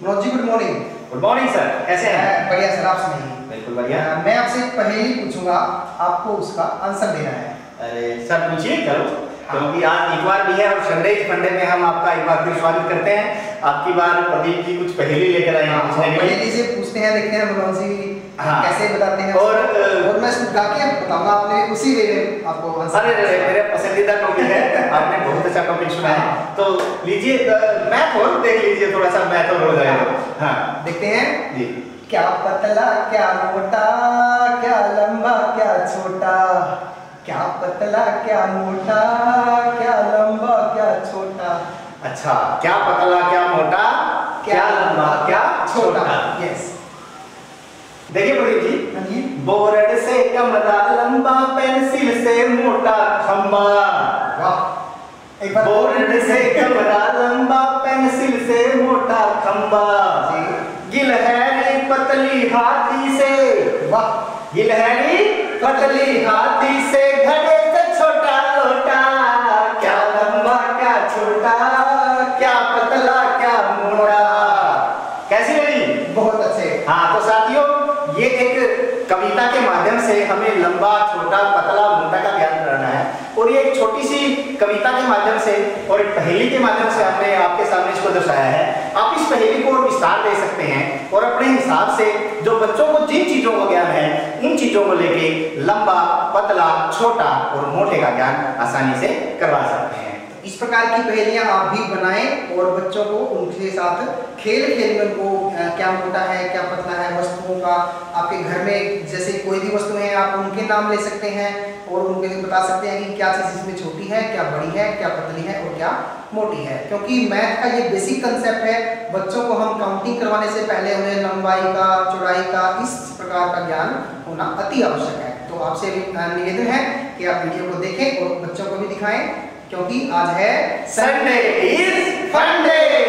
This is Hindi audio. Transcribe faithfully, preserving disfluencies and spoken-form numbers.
Manoj ji, good morning. Good morning sir, कैसे हैं? बढ़िया सर, आप सुनाइए। बिल्कुल बढ़िया। मैं आपसे एक पहेली पूछूंगा, आपको उसका आंसर देना है। अरे सर पूछिए, करो। क्योंकि आज इतवार भी है और संडे फंडे में हम आपका एक बार फिर स्वागत करते हैं। आपकी बार प्रदीप जी कुछ पहेली लेकर आए हैं पूछने के लिए। पहेली से पूछते हैं, देखते हैं मनोज जी हाँ। कैसे बताते हैं। और और मैं गा के बताऊंगा, आपने उसी वे में आपको आंसर। अरे मेरा पसंदीदा टॉपिक है, आपने बहुत अच्छा टॉपिक सुना है। तो लीजिए मैथ और देख लीजिए, थोड़ा सा मैथ और हो जाएगा। हाँ देखते हैं जी। क्या पतला क्या मोटा, क्या लंबा क्या छोटा, क्या पतला क्या मोटा, क्या लंबा क्या छोटा। अच्छा, क्या पतला क्या मोटा, क्या लंबा क्या छोटा। यस, देखिए प्रदीप जी, हाँ जी। बोर्ड से कमरा लंबा, पेंसिल से मोटा खंबा। वाह, एक बार बोर्ड से कमरा लंबा, पेंसिल से मोटा खंबा। गिलहरी पतली हाथी से, वाह, गिलहरी पतली हाथी से, घड़े से छोटा लोटा। क्या लंबा क्या छोटा, क्या पतला क्या मोटा। कैसी लगी? बहुत अच्छे। हाँ तो साथियों, ये एक कविता के माध्यम से हमें लंबा छोटा पतला मोटा का ज्ञान कराना है। और ये एक छोटी सी कविता के माध्यम से और एक पहेली के माध्यम से हमने आपके सामने इसको दर्शाया है। आप इस पहेली को और विस्तार दे सकते हैं और अपने हिसाब से जो बच्चों को जिन चीजों का ज्ञान है उन चीजों को लेके लंबा पतला छोटा और मोटे का ज्ञान आसानी से करवा सकते हैं। इस प्रकार की पहेलियां आप भी बनाएं और बच्चों को उनके साथ खेल खेल में उनको क्या मोटा है क्या पतला है वस्तुओं का, आपके घर में जैसे कोई भी वस्तु है आप उनके नाम ले सकते हैं और उनको बता सकते हैं कि क्या चीज़ इसमें छोटी है, क्या बड़ी है, क्या पतली है और क्या मोटी है। क्योंकि मैथ का ये बेसिक कंसेप्ट है, बच्चों को हम काउंटिंग करवाने से पहले उन्हें लंबाई का, चौड़ाई का, इस प्रकार का ज्ञान होना अति आवश्यक है। तो आपसे निवेदन है कि आप वीडियो को देखें और बच्चों को भी दिखाएं, क्योंकि आज है संडे इज फन डे।